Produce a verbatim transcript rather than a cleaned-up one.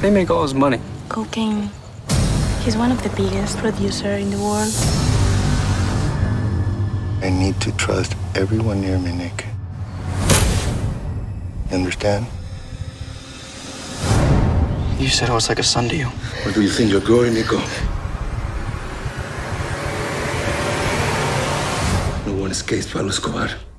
they make all his money? Cocaine. He's one of the biggest producers in the world. I need to trust everyone near me, Nick. You understand? You said I was like a son to you. Where do you think you're going, Nico? No one escapes Pablo Escobar.